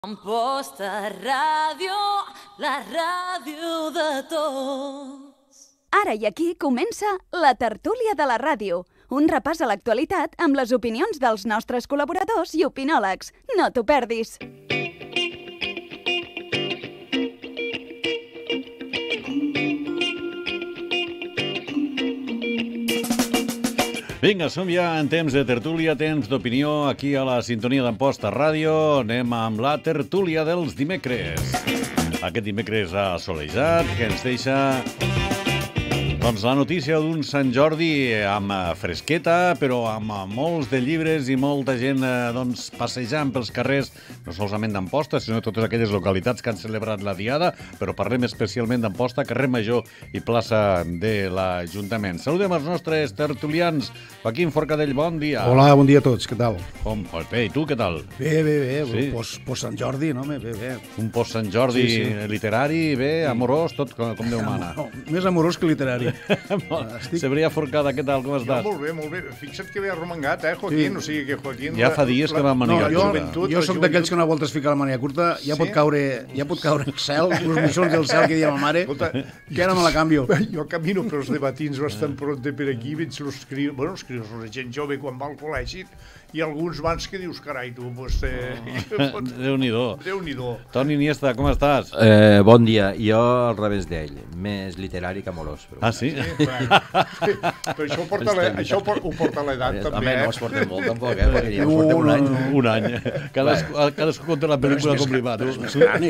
Amposta Ràdio, la ràdio de tots. Ara i aquí comença la tertúlia de la ràdio, un repàs a l'actualitat amb les opinions dels nostres col·laboradors i opinòlegs. No t'ho perdis. Vinga, som ja en temps de tertúlia, temps d'opinió, aquí a la sintonia d'Amposta Ràdio. Anem amb la tertúlia dels dimecres. Aquest dimecres assolejat, que ens deixa doncs la notícia d'un Sant Jordi amb fresqueta, però amb molts de llibres i molta gent doncs, passejant pels carrers, no solament d'Amposta, sinó de totes aquelles localitats que han celebrat la diada, però parlem especialment d'Amposta, carrer Major i plaça de l'Ajuntament. Saludem els nostres tertulians. Joaquim Forcadell, bon dia. Hola, bon dia a tots, què tal? Com? Bé, i tu què tal? Bé, Sí. Post Sant Jordi, no? Bé. Un post Sant Jordi literari, bé, amorós, tot com Déu mana. No, més amorós que literari. Sabria Forcada, què tal, com estàs? Molt bé. Fixa't que ve arromangat, Joaquín? O sigui que Joaquín... Ja fa dies que va manigar curta. Jo soc d'aquells que una volta es fica la màniga curta, ja pot caure el cel, els moixons del cel que diia ma mare, que ara me la canvio. Jo camino pels debatins bastant pronte per aquí, veig els crios, la gent jove quan va al col·legi, i alguns bans que dius, carai, tu, Déu-n'hi-do. Déu-n'hi-do. Toni Iniesta, com estàs? Bon dia. Jo al revés d'ell, més literari que amorós. Però... Ah, sí? Però això ho porta l'edat, també. Home, no es porta molt, tampoc, perquè ja ens portem un any. Un any. Cadascú conta la pel·lícula com li va. Però és més gran,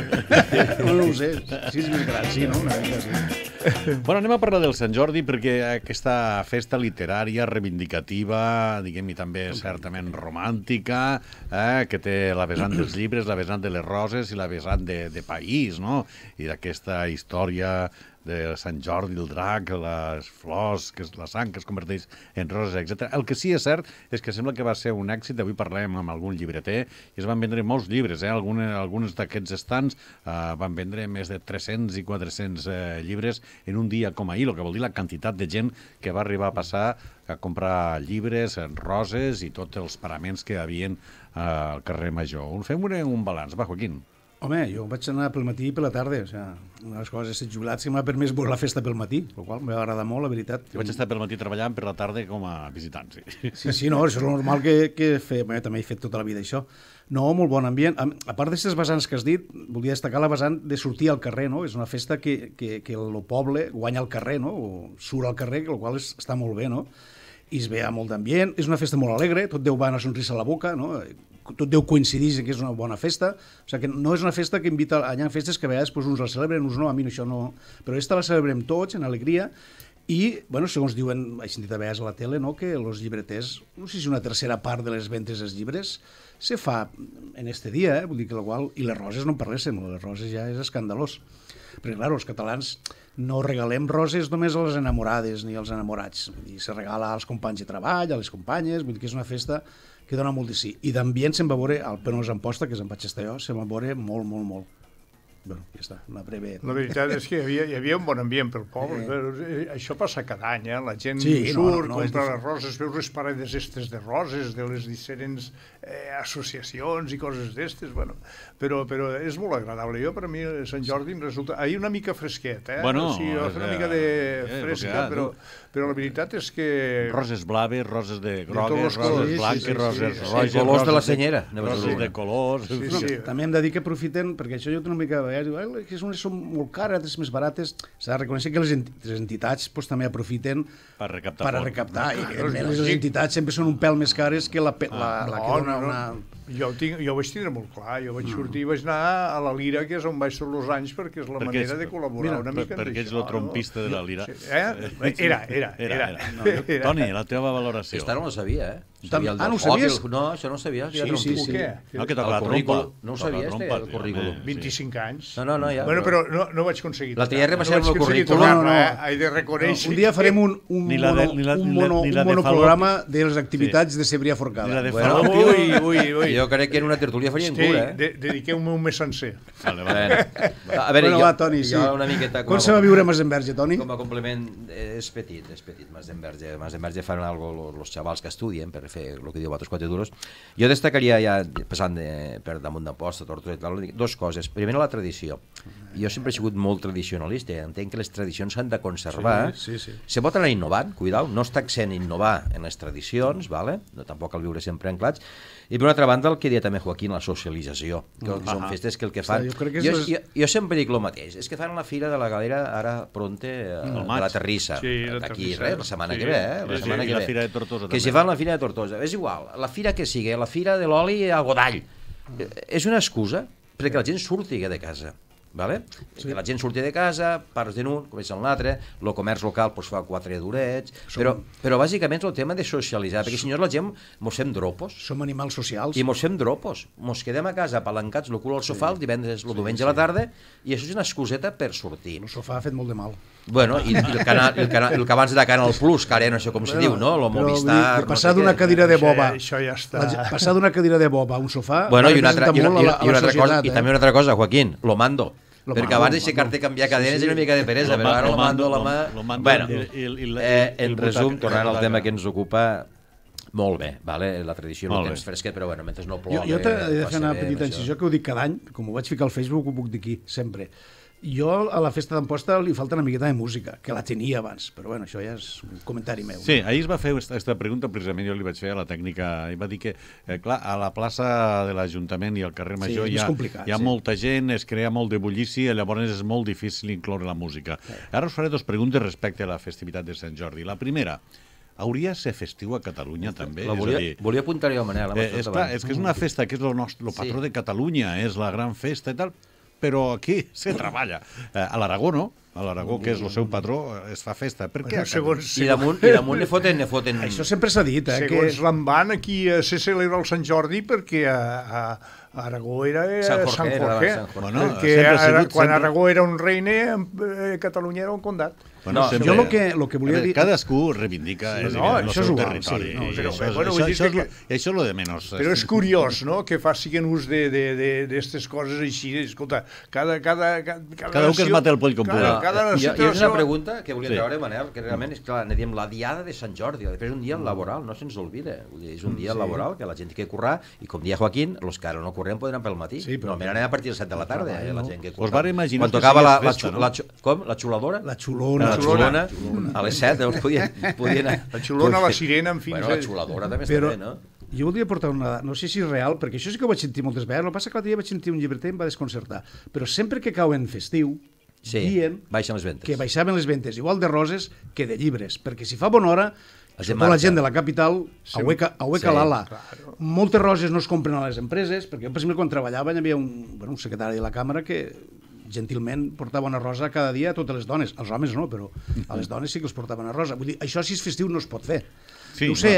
No ho sé, sí és més gran, sí, no? Una mica sí. Bueno, anem a parlar del Sant Jordi perquè aquesta festa literària, reivindicativa, diguem-hi també certament romàntica, que té la vessant dels llibres, la vessant de les roses i la vessant de país, no? I d'aquesta història de Sant Jordi, el drac, les flors, la sang que es converteix en roses, etc. El que sí és cert és que sembla que va ser un èxit. Avui parlem amb algun llibreter i es van vendre molts llibres. Alguns d'aquests estants van vendre més de 300 i 400 llibres en un dia com ahir, el que vol dir la quantitat de gent que va arribar a passar a comprar llibres, roses i tots els paraments que hi havia al carrer Major. Fem un balanç. Va, Joaquín. Home, jo vaig anar pel matí i per la tarda, o sigui, una de les coses és ser jubilat que m'ha permès veure la festa pel matí, el qual m'ha agradat molt, la veritat. Jo vaig estar pel matí treballant, per la tarda com a visitant, sí. Sí, no, això és el normal que fem, també he fet tota la vida això. No, molt bon ambient. A part d'aquestes vessants que has dit, volia destacar la vessant de sortir al carrer, no? És una festa que el poble guanya al carrer, no? O surt al carrer, el qual està molt bé, no? I es ve molt d'ambient, és una festa molt alegre, tot Déu va una sonrisa a la boca, no? Tot Déu coincideix que és una bona festa, o sigui que no és una festa que invita, hi ha festes que a vegades uns la celebren, uns no, a mi això no, però aquesta la celebrem tots en alegria i, bueno, segons diuen, he sentit a vegades a la tele, no?, que els llibreters, no sé si una tercera part de les ventes dels llibres se fa en este dia, vull dir que i les roses no en parléssim, les roses ja és escandalós, perquè clar, els catalans no regalem roses només a les enamorades ni als enamorats, vull dir, se regala als companys de treball, a les companyes, vull dir que és una festa que dona molt de sí. I d'ambient se'n va veure, al Penos Amposta, que se'n vaig estar jo, se'n va veure molt. Bueno, ja està, una breve... La veritat és que hi havia un bon ambient pel poble, però això passa cada any, la gent surt, compra les roses, veus les parades estes de roses, de les diferents associacions i coses d'estes, bueno, però és molt agradable. Jo, per a mi, Sant Jordi em resulta... Ahir una mica fresquet, Bueno, o sigui, una mica de fresca, però la veritat és que... Roses blaves, roses de grogues, roses blanques, roses roges... Colors de la senyera. Roses de colors... També hem de dir que aprofiten, perquè això jo una mica... que unes són molt cares, altres més barates. S'ha de reconèixer que les entitats també aprofiten per recaptar. I les entitats sempre són un pèl més cares que la que dona una... Jo ho vaig tindre molt clar, jo vaig sortir i vaig anar a la Lira, que és on vaig tots els anys, perquè és la manera de col·laborar una mica. Perquè ets el trompista de la Lira. Era. Toni, la teva valoració. Aquesta no la sabia, no ho sabies? No, això no ho sabia. Sí. No, que toca la trompa. No ho sabia, el currículum. 25 anys. No, ja. Bueno, però no vaig aconseguir. La tria repassar el currículum. He de reconèixer. Un dia farem un monoprograma de les activitats de Cebrià Forcada. Ui. jo crec que en una tertúlia farien cura, dediqueu-me un mes sencer. A veure, Bueno, va, Toni, sí. una miqueta... Com se va viure a Masdenverge, Toni? Com a complement, és petit, Masdenverge fan algo los xavals que estudien per fer el que diu Batos Quatre Duros. Jo destacaria ja, passant per damunt d'Amposta, Tortosa i tal, dues coses. Primer, la tradició. Jo sempre he sigut molt tradicionalista, entenc que les tradicions s'han de conservar. Se pot anar innovant, cuidao, no està accent innovar en les tradicions, vale? No, tampoc cal viure sempre anclats. I per una altra banda, el que deia també Joaquín, la socialització, que són festes que el que fan... Jo sempre dic el mateix, és que fan la fira de la Galera ara pronte de la Terrissa, d'aquí, la setmana que ve, la setmana que ve. La fira de Tortosa també. Que si fan la fira de Tortosa, és igual, la fira que sigui, la fira de l'oli a Godall, és una excusa perquè la gent surti de casa. Vale? Sí. La gent surti de casa, pares de un, comença l'altre, el comerç local pues, fa 4 durets, però bàsicament és el tema de socialitzar, perquè si no la gent mos fem dropos. Som animals socials. I mos fem dropos, mos quedem a casa apalancats el cul al sofà el divendres, el diumenge a la tarda, i això és una excuseta per sortir. El sofà ha fet molt de mal. Bueno, i el que abans de Canal Plus, que ara no sé com se diu, no? El Movistar... Passar d'una cadira de boba... Això ja està... Passar d'una cadira de boba a un sofà... Bueno, i també una altra cosa, Joaquín, lo mando. Perquè abans d'aixecar-te canviar cadenes era una mica de peresa, però ara lo mando a la mà... Bueno, en resum, tornant al tema que ens ocupa, molt bé, la tradició no tens fresquet, però bueno, mentre no plou... Jo t'he de fer una petita incisió que ho dic cada any, com ho vaig ficar al Facebook ho puc dir aquí, sempre. Jo a la festa d'Amposta li falta una miqueta de música, que la tenia abans, però bueno, això ja és un comentari meu. Sí, ahir es va fer aquesta pregunta, precisament jo li vaig fer a la tècnica, i va dir que, clar, a la plaça de l'Ajuntament i al carrer Major hi ha molta gent, es crea molt de bullici, i llavors és molt difícil incloure la música. Ara us faré dues preguntes respecte a la festivitat de Sant Jordi. La primera, hauria de ser festiu a Catalunya també? Volia apuntar-hi a Manel. És que és una festa que és el patró de Catalunya, és la gran festa i tal, però aquí se treballa. A l'Aragó no, a l'Aragó, que és el seu patró, es fa festa. Per què? I damunt ne foten... Això sempre s'ha dit. Segons l'Envan, aquí se celebra el Sant Jordi perquè a Aragó era Sant Jorge. Quan Aragó era un reine, Catalunya era un condat. Bueno, jo el que volia dir... Cadascú reivindica el seu territori. Això és el de menys. Però és curiós, no?, que facin ús d'aquestes coses així. Escolta, cada un que es mata el poll com pugui. Hi ha una pregunta que volia treure, Manel, que realment és clar, diem la diada de Sant Jordi, després és un dia laboral, no se'ns oblida. És un dia laboral que la gent té que currar, i com dia Joaquín, els que ara no correm poden anar pel matí. Normalment anem a partir de les 7 de la tarda, la gent que curra. Quan tocava la xuladora? La xulona. A les 7 podia anar. La xulona, la sirena, en fi. Bueno, la xuladora també està bé, no? Jo voldria portar una... No sé si és real, perquè això sí que ho vaig sentir moltes vegades. El que passa que l'altre dia vaig sentir un llibreter i em va desconcertar. Però sempre que cau en festiu, dient que baixaven les ventes igual de roses que de llibres. Perquè si fa bona hora, la gent de la capital hueca l'ala. Moltes roses no es compren a les empreses, perquè jo, per exemple, quan treballava hi havia un secretari de la càmera que gentilment portava una rosa cada dia a totes les dones. Als homes no, però a les dones sí que els portava una rosa. Vull dir, això si és festiu no es pot fer. No ho sé,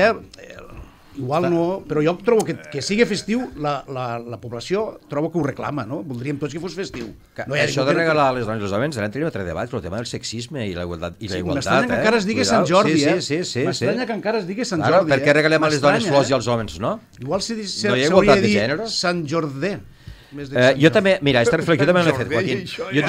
igual no, però jo trobo que sigui festiu, la població trobo que ho reclama, no? Voldríem tots que fos festiu. Això de regalar a les dones i els homes, ara tenim un altre debat, el tema del sexisme i la igualtat. M'estranya que encara es digui Sant Jordi, M'estranya que encara es digui Sant Jordi. Per què regalem a les dones flors i als homes, no? Igual s'hauria de dir Sant Jordè. Jo també, mira, aquesta reflexió també l'he fet, Joaquín.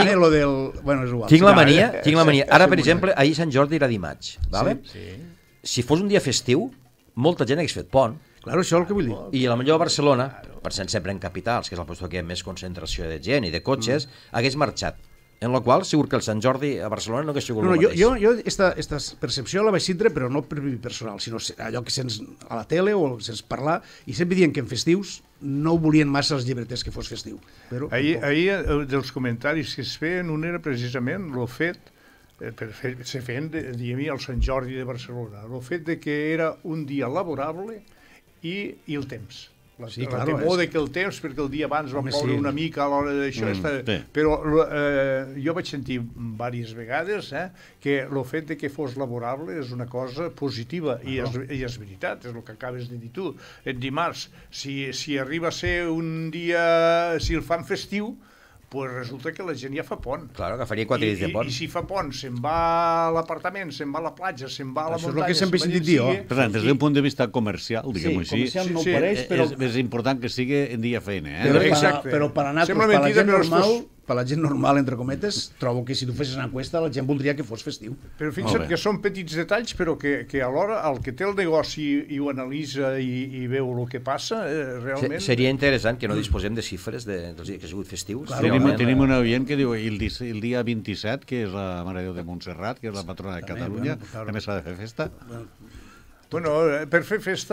Tinc la mania, ara per exemple, ahir Sant Jordi era dimarts, si fos un dia festiu, molta gent hagués fet pont. Claro, això és el que vull dir. I a la millor a Barcelona, per ser sempre en capitals, que és el lloc que hi ha més concentració de gent i de cotxes, hagués marxat. En la qual segur que el Sant Jordi a Barcelona no hagués sigut el mateix. Jo aquesta percepció la vaig tindre, però no per mi personal, sinó allò que sents a la tele o sents parlar, i sempre diuen que en festius no ho volien massa els llibreters que fos festiu. Ahir dels comentaris que es feien, un era precisament el fet, se feien, diguem, al Sant Jordi de Barcelona, el fet de que era un dia laborable i el temps. La temor de que el temps, perquè el dia abans va ploure una mica a l'hora d'això, però jo vaig sentir diverses vegades que el fet de que fos laborable és una cosa positiva, i és veritat, és el que acabes de dir tu. En dimarts, si arriba a ser un dia, si el fan festiu, pues resulta que la gent ja fa pont. Claro, que faria 4 dies de pont. I si fa pont, se'n va a l'apartament, se'n va a la platja, se'n va a la Això és muntanya... el que sempre he sentit dir, Per tant, des d'un punt de vista comercial, diguem-ho així, comercial no ho pareix, però... és important que sigui en dia feina. Exacte. Però per anar Sembla per la mentida, gent però normal, per la gent normal, entre cometes, trobo que si tu fessis una enquesta la gent voldria que fos festiu. Però fixa't que són petits detalls, però que alhora el que té el negoci i ho analitza i veu el que passa, realment... Seria interessant que no disposem de xifres dels dies que ha sigut festius. Tenim un oient que diu el dia 27, que és la Mare de Déu de Montserrat, que és la patrona de Catalunya, també s'ha de fer festa. Bueno, per fer festa...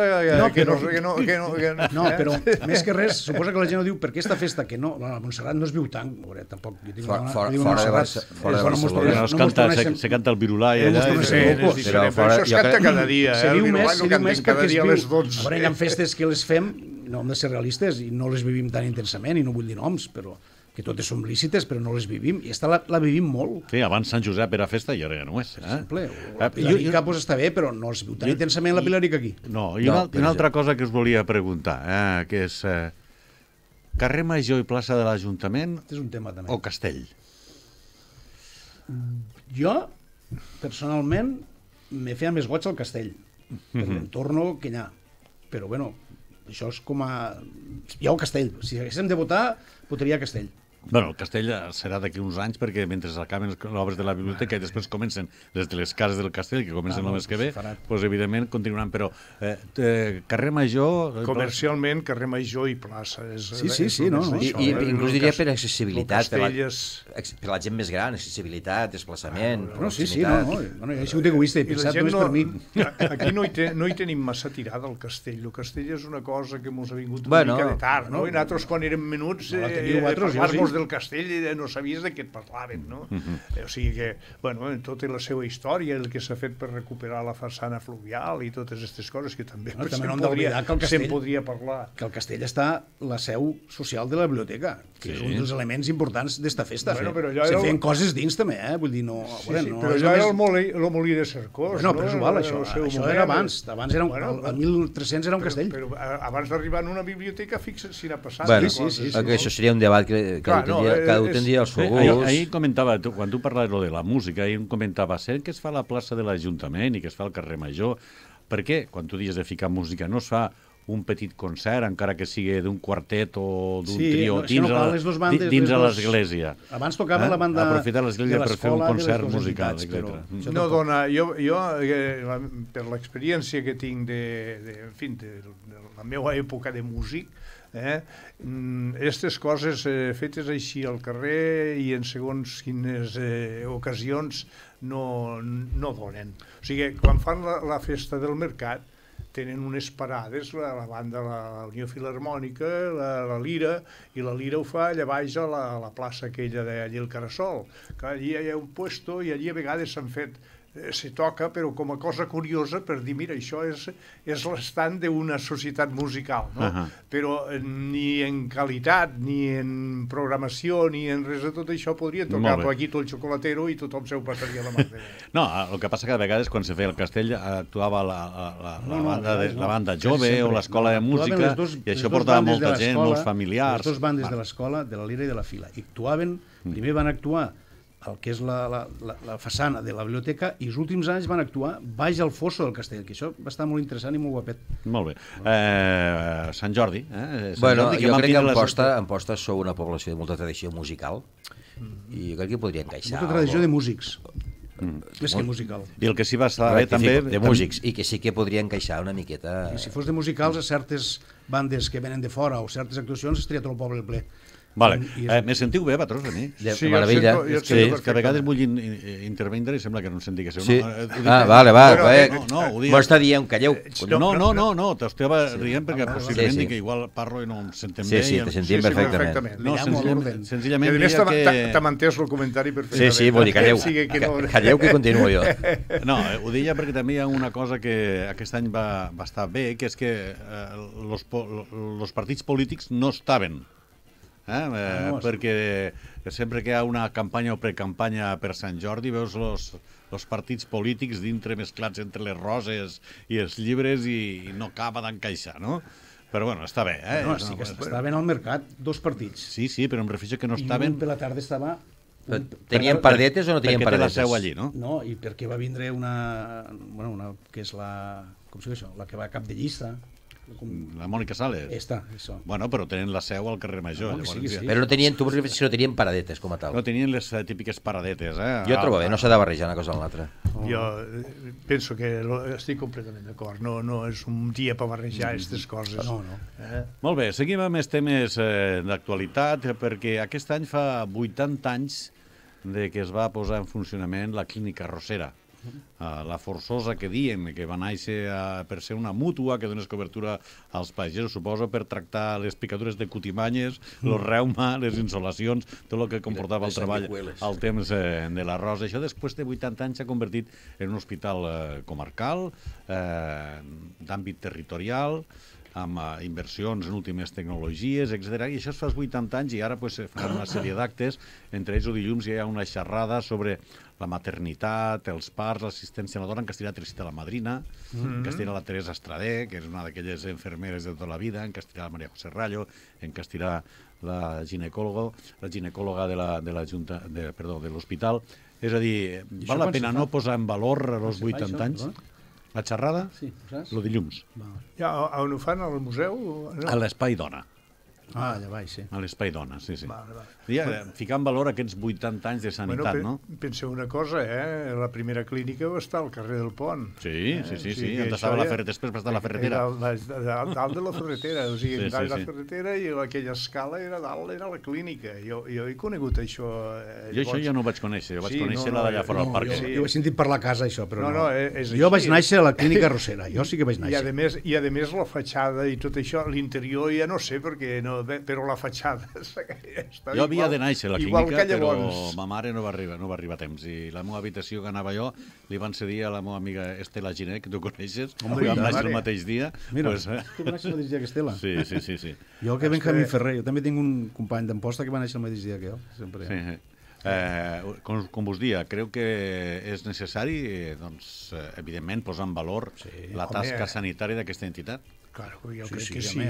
No, però més que res, suposa que la gent no diu per què esta festa, que no, a Montserrat no es viu tant, tampoc, jo tinc fora de Barcelona. Se canta el virulà i allà... Però això es canta cada dia, se diu el virulà no més canten cada perquè dia a les es viu. 12. A veure, hi ha festes que les fem, no hem de ser realistes, i no les vivim tan intensament, i no vull dir noms, però que totes són lícites, però no les vivim, i esta la vivim molt. Sí, abans Sant Josep era festa i ara ja no és. Per exemple, la Pilarica pues, està bé, però no es viu tan intensament la Pilarica aquí. No, i una altra cosa que us volia preguntar, que és carrer Major i plaça de l'Ajuntament és un tema també. O Castell? Jo, personalment, me feia més goig al Castell, per l'entorno que n'hi ha. Però, bueno, això és com a... Hi ha el Castell. Si haguéssim de votar, votaria a Castell. Bueno, el Castell serà d'aquí uns anys perquè mentre acaben les obres de la biblioteca i després comencen les de les cases del Castell, que comencen el mes que ve, doncs evidentment continuaran, però carrer Major... Comercialment, carrer Major i plaça. Sí, no. I inclús diria per accessibilitat, per la gent més gran, accessibilitat, desplaçament... No, sí, no. He sigut egoista, he pensat només per mi. Aquí no hi tenim massa tirada al Castell. El Castell és una cosa que mos ha vingut una mica de tard, no? I nosaltres, quan érem menuts, parlar-nos del Castell no sabies de què et parlaven, no? O sigui que, bueno, tota la seva història, el que s'ha fet per recuperar la façana fluvial i totes aquestes coses que també no hem d'oblidar que se'n podria parlar. Que el Castell està la seu social de la biblioteca, que és un dels elements importants d'esta festa. Se feien coses dins també, vull dir, no... Però allò era el molí de Cercós, no? Però és igual, això era abans. Abans era el 1300 era un castell. Però abans d'arribar a una biblioteca, fixa't si n'ha passat. Bueno, això seria un debat que cada un tindria els seus gusts. Ahir comentava, quan tu parlaves de la música, ahir comentava, sent que es fa a la plaça de l'Ajuntament i que es fa al carrer Major, per què, quan tu dius de ficar música, no es fa un petit concert, encara que sigui d'un quartet o d'un trio, dins a l'església? Abans tocava la banda aprofitar l'església per fer un concert musical, etc. No, dona, jo per l'experiència que tinc de la meva època de músic, aquestes coses fetes així al carrer i en segons quines ocasions no donen. O sigui, quan fan la festa del mercat tenen unes parades, la banda, la Unió Filharmònica, la Lira, i la Lira ho fa allà baix a la plaça aquella d'allí al Carasol. Allí hi ha un puesto i allí a vegades s'han fet se toca, però com a cosa curiosa per dir, mira, això és l'estant d'una societat musical, no? Però ni en qualitat, ni en programació, ni en res de tot això podria tocar aquí tot el xocolatero i tothom se ho passaria la mà. No, el que passa que a vegades quan se feia el Castell actuava la banda jove o l'escola de música i això portava molta gent, molts familiars. Les dues bandes de l'escola, de la Lira i de la Fila. I actuaven, primer van actuar el que és la façana de la biblioteca i els últims anys van actuar baix al fosso del Castell, que això va estar molt interessant i molt guapet. Molt bé. Sant Jordi. Bueno, jo crec que en Amposta sou una població de molta tradició musical i jo crec que podria encaixar. Molta tradició de músics. Més que musical. I el que sí va estar bé també... De músics, i que sí que podria encaixar una miqueta... I si fos de musicals, a certes bandes que venen de fora o certes actuacions estaria tot el poble ple. Vale. Me sentiu bé, vosaltres, a mi? Sí, meravella. Que a vegades vull intervindre i sembla que no em senti que seu. Vale. M'ho està dient, calleu. No, t'estava rient perquè possiblement dic que igual parlo i no em sentem bé. Sí, te sentim perfectament. No, senzillament deia que... T'ha entès el comentari perfectament. Sí, vull dir, calleu que continuo jo. No, ho deia perquè també hi ha una cosa que aquest any va estar bé, que és que els partits polítics no estaven. Perquè sempre que hi ha una campanya o precampanya per Sant Jordi veus els partits polítics dintre mesclats entre les roses i els llibres i no acaba d'encaixar, no? Però bueno, està bé, eh? No, sí que estaven al mercat 2 partits. Sí, per em refereixo que no I estaven... un per la tarda estava... Tenien paradetes o no tenien perquè té la paradetes? seu allí, no? No, i perquè va vindre una que és la... Com se diu això? La que va a cap de llista. La Mònica Sales. Això. Bueno, però tenen la seu al carrer Major. No, llavors, sí. Però no tenien, tu si no tenien paradetes com a tal. No tenien les típiques paradetes, eh? Jo trobo bé, no s'ha de barrejar una cosa amb l'altra. Jo penso que estic completament d'acord. No és un dia per barrejar aquestes coses. No. Molt bé, seguim amb els temes d'actualitat, perquè aquest any fa 80 anys de que es va posar en funcionament la clínica Rosera. La forçosa que diem, que va néixer per ser una mútua que donés cobertura als pagesos, suposo, per tractar les picadures de cutimanyes, el reuma, les insolacions, tot el que comportava el treball al temps de l'arròs. Això després de 80 anys s'ha convertit en un hospital comarcal, d'àmbit territorial, amb inversions en últimes tecnologies, etc. I això es fa als 80 anys i ara fan una sèrie d'actes. Entre ells, el dilluns hi ha una xerrada sobre la maternitat, els parts, l'assistència a la dona, en Castellà Teresita la Madrina, en Castellà la Teresa Estradé, que és una d'aquelles infermeres de tota la vida, en Castellà la Maria José Rallo, en Castellà la ginecòloga de l'hospital. És a dir, val la pena no posar en valor als 80 anys la xerrada? Sí, saps? El dilluns. Ja, on ho fan, al museu? No. A l'Espai Dona. Ah, allà baix, sí. A l'Espai Dona, sí. Vale. Ja, ficar en valor aquests 80 anys de sanitat, no? Penseu una cosa, la primera clínica va estar al carrer del Pont. Sí. On estava la ferretera, després va estar la ferretera. Dalt de la ferretera, o sigui, dalt de la sí. ferretera i aquella escala era dalt, era la clínica. Jo he conegut això. Jo això ja no ho vaig conèixer, jo vaig conèixer la d'allà fora del parc. Jo ho he sentit per la casa, això, però no. És Jo així. vaig néixer a la clínica Rosera, jo sí que vaig néixer. I a més la fatxada i tot això, l'interior ja no sé perquè no, però la fatxada estava Jo havia de néixer a la igual clínica, que però llavors. ma mare no va arribar a temps. I la meva habitació que anava jo li van cedir a la meva amiga Estela Giné, que tu coneixes, que vam néixer el mateix dia. Mira, tu vas néixer el mateix dia que Estela? Sí. Jo que Benjamí Ferrer, jo també tinc un company d'Amposta que va néixer el mateix dia que jo. Sempre. Sí. Com vos dia, creu que és necessari, doncs, evidentment, posar en valor la tasca sanitària d'aquesta entitat? Claro, jo crec sí, que sí.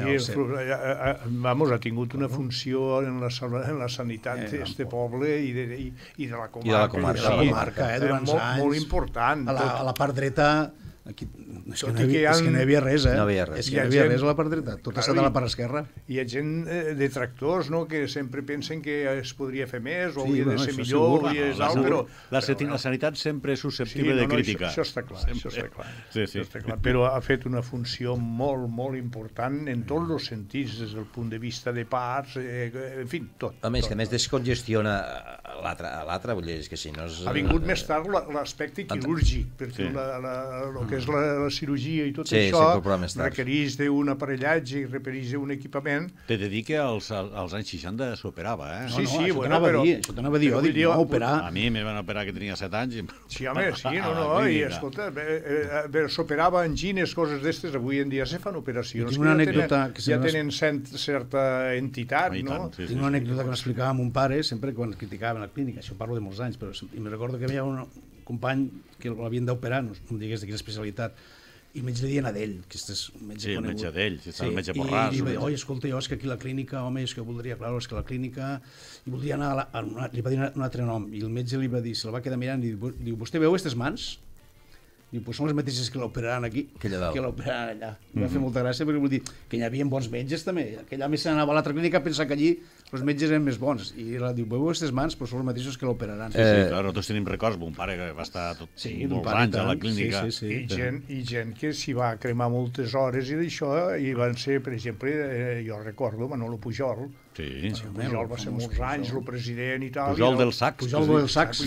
home, Ha tingut una funció en la sanitat d'este poble i de la comarca. I de la comarca. De la comarca, durant anys. Molt important. A la part dreta... Aquí, és que no hi havia res, No havia res. És que no hi havia res a la part dreta, tot ha estat a la part esquerra. Hi ha gent detractors, no?, que sempre pensen que es podria fer més o hauria de ser això millor, segur. i és alt, però... La sanitat sempre és susceptible de crítica. Això està clar, això està clar. Sí. Això està clar. Però ha fet una funció molt, molt important en tots els sentits, des del punt de vista de parts, en fi, tot. A més, que a més descongestiona l'altre, vull dir, és que si no és... Ha vingut més tard l'aspecte quirúrgic, perquè el que és la cirurgia i tot això requereix d'un aparellatge i requereix un equipament. T'he de dir que als anys 60 s'operava, eh? Sí, això t'anava a dir, jo dic, no, operar... A mi me van operar que tenia 7 anys. Sí, home, sí, i escolta, s'operava angines, coses d'estes, avui en dia se fan operacions que ja tenen certa entitat, no? Tinc una anècdota que m'explicava mon pare sempre quan criticaven la clínica, això parlo de molts anys, però me recordo que hi havia un company que l'havien d'operar, no em digués de quina especialitat, i el metge li deien a d'ell, que és un metge conegut. Sí, el metge d'ell, el metge Borràs. I li va dir, oi, escolta, jo és que aquí la clínica, home, és que voldria, clar, és que la clínica... I voldria anar li va dir un altre nom, i el metge li va dir, se la va quedar mirant, i diu, vostè veu aquestes mans? Diu, pues són les mateixes que l'operaran aquí, que l'operaran allà. Va fer molta gràcia perquè vol dir que hi havia bons metges també, que allà més s'anava a l'altra clínica a pensar que allí els metges eren més bons. I ella diu, veu aquestes mans, però són els mateixos que l'operaran. Sí, clar, tots tenim records, mon pare que va estar molts anys a la clínica. I gent que s'hi va cremar moltes hores i d'això, i van ser, per exemple, jo recordo Manolo Pujol. Sí. Pujol va ser molts anys el president i tal. Pujol del Sacs. Pujol del Sacs.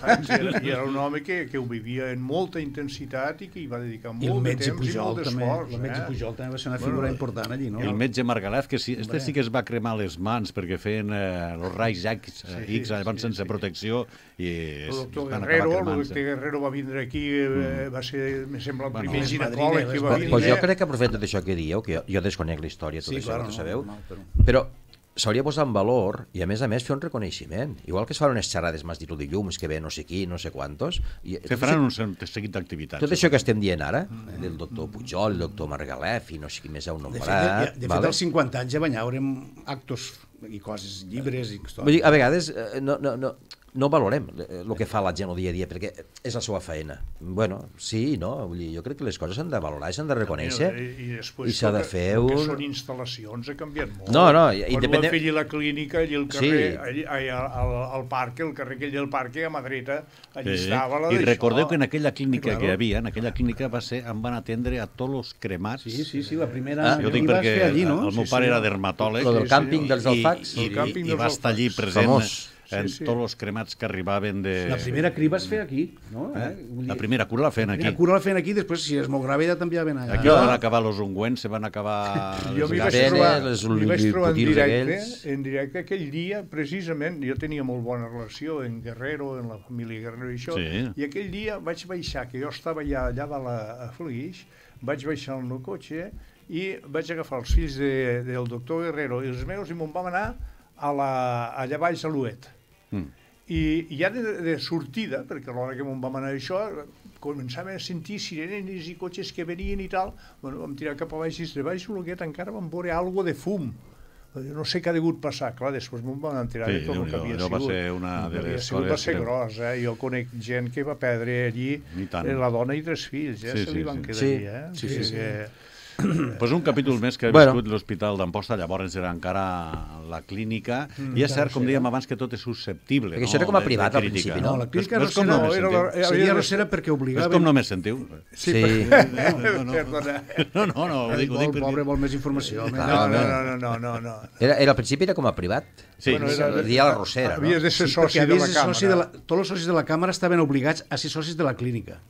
I era un home que ho vivia en molta intensitat i que hi va dedicar molt de temps i molt d'esforç. El metge Pujol també va ser una figura important allí, no? El metge Margalef, que sí que es va cremar les mans perquè feien els raigs X, llavors sense protecció, i el doctor Guerrero va vindre aquí, va ser, me sembla, el primer ginecòleg que va vindre. Pues jo crec que aprofita tot això que dieu, que jo desconec la història, tot això, que sabeu, però s'hauria posat en valor i, a més, fer un reconeixement. Igual que es fan unes xerrades, m'has dit, de llums, que ve no sé qui, no sé quantos. Se faran un seguit d'activitats. Tot això que estem dient ara, del doctor Pujol, el doctor Margalef i no sé qui més heu nombrat... De fet, als 50 anys ja veurem actos i coses, llibres i vull dir, a vegades no valorem el que fa la gent el dia a dia, perquè és la seva feina. Bueno, sí, no, vull dir, jo crec que les coses s'han de valorar, s'han de reconèixer, i s'ha de fer un... que són instal·lacions, ha canviat molt. No, independent... Quan va fer la clínica, allà al carrer, al parc, el carrer aquell del parc, a mà dreta, allà estava la d'això. I recordeu que en aquella clínica que hi havia, en aquella cínica em van atendre a tots els cremats. Sí, la primera... Jo dic perquè el meu pare era dermatòleg. Lo del càmping dels Alfacs. I va estar allí present en tots els cremats que arribaven de... La primera criba es feia aquí, no? La primera cura la feien aquí. La cura la feien aquí, després, si es molt grave, ja t'enviaven allà. Aquí van acabar els ungüents, se van acabar... Jo m'hi vaig trobar en directe aquell dia, precisament, jo tenia molt bona relació en Guerrero, en la família Guerrero i això, i aquell dia vaig baixar, que jo estava allà dalt a Flix, vaig baixar el meu cotxe i vaig agafar els fills del doctor Guerrero i els meus i me'n vam anar allà baix a l'Uet. I ja de sortida, perquè a l'hora que me'n vam anar això, començàvem a sentir sirenes i cotxes que venien i tal, bueno, vam tirar cap a baix i de baix a l'Uet encara vam veure algo de fum. No sé què ha degut passar, clar, després me'n van enterar de tot el que havia sigut. Va ser una de les coses... Va ser gros, jo conec gent que va perdre allí la dona i 3 fills, se li van quedar allí, Sí. Pues un capítol més que ha viscut l'Hospital d'Amposta, llavors era encara la clínica, i és cert, com dèiem abans, que tot és susceptible. Perquè això era com a privat al principi, no? La clínica seria Rosera perquè obligava... És com només sentiu. Sí. Perdona. No, ho dic perquè... Pobre, vol més informació. No. Al principi era com a privat. Sí. Dia la Rosera, no? Havies de ser soci de la càmera. Tots els socis de la càmera estaven obligats a ser socis de la clínica.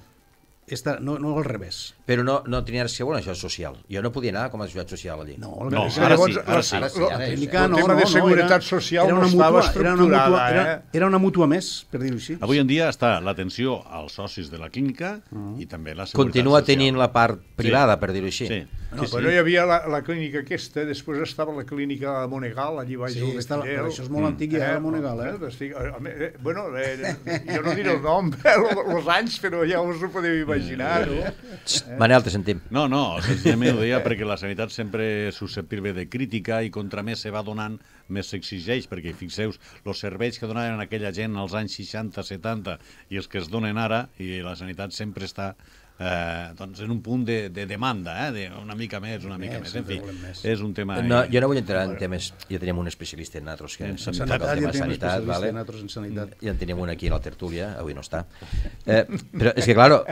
No al revés. Però no tenia res que veure això social. Jo no podia anar com a societat social allí. Ara sí. La clínica el tema de seguretat social no estava estructurada. Era una mútua més, per dir-ho així. Avui en dia està l'atenció als socis de la clínica i també la seguretat social. Continua tenint la part privada, per dir-ho així. Però hi havia la clínica aquesta, després estava la clínica a Monegal, allí baix del Fidel. Això és molt antic, ja, a Monegal. Bueno, jo no diré el nom, els anys, però ja us ho podeu imaginar. Manel, te sentim. No, senzillament ho deia perquè la sanitat sempre és susceptible de crítica i contra més se va donant, més s'exigeix, perquè fixeu-vos, els serveis que donaven aquella gent als anys 60, 70 i els que es donen ara, i la sanitat sempre està en un punt de demanda, una mica més, en fi, és un tema... Jo no vull entrar en temes, ja tenim un especialista en nosaltres que en sanitat, ja en tenim un aquí a la tertúlia, avui no està, però és que, clar,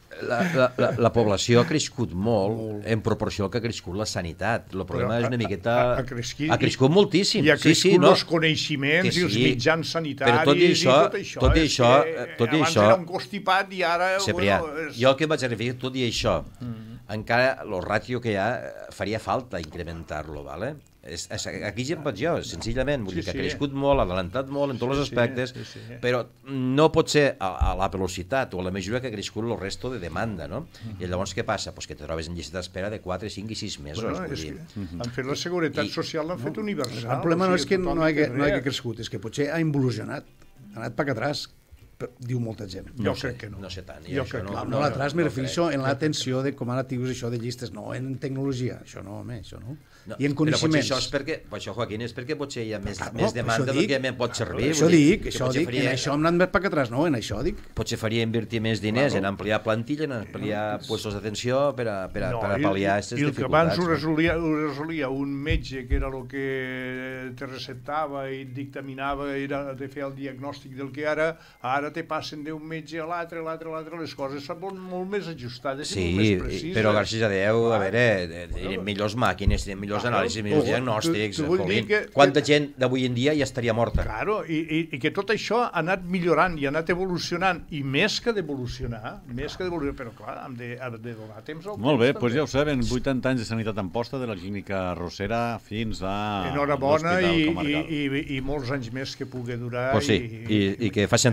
la població ha crescut molt en proporció al que ha crescut la sanitat. El problema és una miqueta... Ha crescut moltíssim. I ha crescut els coneixements i els mitjans sanitaris i tot això. Abans era un costipat i ara... Jo el que em vaig referir, tot i això, encara el ràtio que hi ha faria falta incrementar-lo, ¿vale? Aquí ja em vaig jo, senzillament, vull dir que ha crescut molt, ha adelantat molt en tots els aspectes, però no pot ser a la velocitat o a la mesura que ha crescut el resto de demanda, no? I llavors què passa? Pues que te trobes en llista d'espera de 4, 5 i 6 mesos. Han fet la seguretat social, l'han fet universal. El problema no és que no hagi crescut, és que potser ha involucionat, ha anat per atràs, diu molta gent. Jo crec que no. No sé tant. No, l'atràs me refereixo en l'atenció de com ara dius això de llistes, no en tecnologia, això no, això no. I en coneixements. Però potser això, Joaquín, és perquè potser hi ha més demanda del que em pot servir. Això dic, en això hem anat més per atràs, no? En això dic. Potser faria invertir més diners en ampliar plantilla, en ampliar puestos d'atenció per a pal·liar aquestes dificultats. I el que abans ho resolia un metge, que era el que te receptava i dictaminava, era de fer el diagnòstic del que ara te passen d'un metge a l'altre, les coses són molt més ajustades i molt més precises. Sí, però gràcies a Déu, a veure, tenen millors màquines, tenen millors anàlisis, millors diagnòstics. Quanta gent d'avui en dia ja estaria morta. Claro, i que tot això ha anat millorant i ha anat evolucionant, i més que d'evolucionar, però clar, hem de donar temps al temps. Molt bé, doncs ja ho saben, 80 anys de sanitat en posta de la clínica Rosera fins a enhorabona i molts anys més que pugui durar. I que facin reconeixement.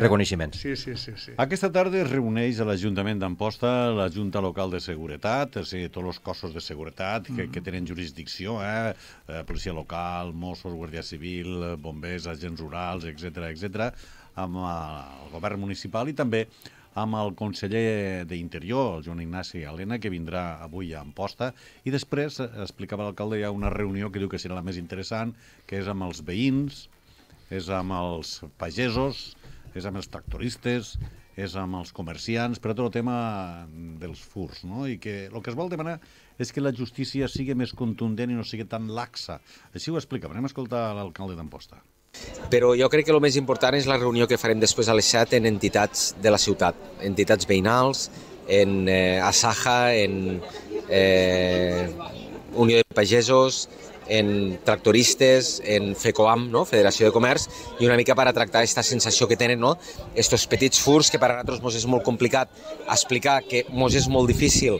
ajuntaments. Sí. Aquesta tarda es reuneix a l'Ajuntament d'Amposta la Junta Local de Seguretat, és a dir, tots els cossos de seguretat que tenen jurisdicció, policia local, Mossos, Guàrdia Civil, bombers, agents rurals, etc., amb el govern municipal i també amb el conseller d'Interior, el Joan Ignasi Alena, que vindrà avui a Amposta, i després, explicava l'alcalde, hi ha una reunió que diu que serà la més interessant, que és amb els veïns, és amb els pagesos, és amb els tractoristes, és amb els comerciants, per tot el tema dels furs, no? I que el que es vol demanar és que la justícia sigui més contundent i no sigui tan laxa. Així ho explica. Anem a escoltar l'alcalde d'Amposta. Però jo crec que el més important és la reunió que farem després a les 7 en entitats de la ciutat, entitats veïnals, en Asaja, en Unió de Pagesos, en tractoristes, en FECOAM, no? Federació de Comerç, i una mica per a tractar aquesta sensació que tenen, no? Estos petits furs que per a nosaltres mos és molt complicat explicar, que mos és molt difícil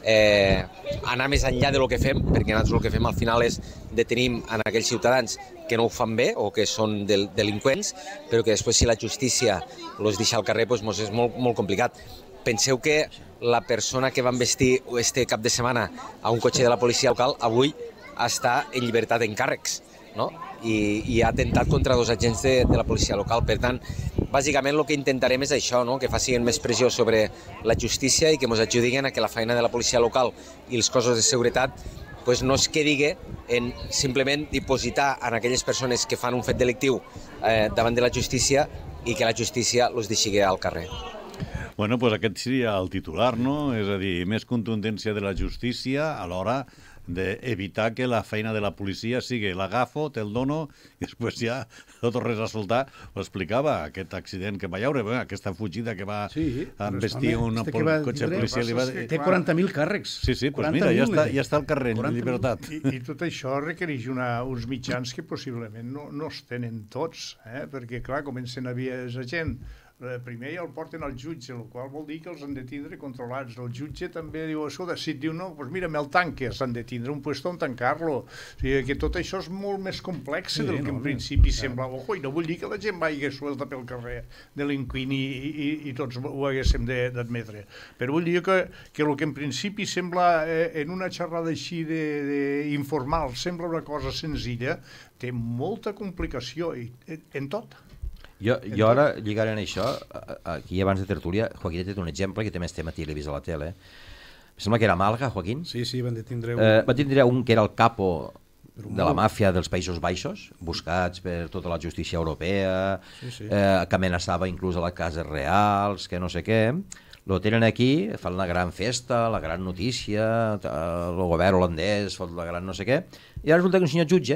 anar més enllà de lo que fem, perquè nosaltres el que fem al final és detenim en aquells ciutadans que no ho fan bé o que són delinqüents, però que després si la justícia els deixa al carrer doncs mos és molt complicat. Penseu que la persona que va investir este cap de setmana a un cotxe de la policia local avui està en llibertat d'encàrrecs, no? I ha atentat contra 2 agents de la policia local. Per tant, bàsicament el que intentarem és això, no? Que facin més pressió sobre la justícia i que ens ajudin a que la feina de la policia local i els cossos de seguretat pues, no es quedi en simplement dipositar en aquelles persones que fan un fet delictiu davant de la justícia i que la justícia els deixi al carrer. Bueno, doncs aquest seria el titular, no? És a dir, més contundència de la justícia a l'hora d'evitar que la feina de la policia sigui l'agafo, te'l dono, i després ja no tornes a soltar. Ho explicava, aquest accident que va haure, aquesta fugida que va embestir un cotxe de policia. Té 40.000 càrrecs. Sí, doncs mira, ja està al carrer, en llibertat. I tot això requereix uns mitjans que possiblement no es tenen tots, perquè, clar, comencen a haver gent. Primer ja el porten al jutge, el qual vol dir que els han de tindre controlats. El jutge també diu, escolta, si et diu no, doncs mira, me'l tanques, han de tindre un puesto on tancar-lo. O sigui que tot això és molt més complex del que en principi sembla. Ojo, i no vull dir que la gent vagi suelta pel carrer delinquint i tots ho haguéssim d'admetre. Però vull dir que el que en principi sembla, en una xerrada així informal, sembla una cosa senzilla, té molta complicació en tot. Jo ara, lligant en això, aquí abans de tertúlia, Joaquín ha tret un exemple que també estem a l'he vist a la tele. Em sembla que era Màlaga, Joaquín? Sí, van detindre un... Va tindre un que era el capo de la màfia dels Països Baixos, buscats per tota la justícia europea, que amenaçava inclús a les cases reals, que no sé què. Lo tenen aquí, fan la gran festa, la gran notícia, el govern holandès fa la gran no sé què, i ara resulta que un senyor jutge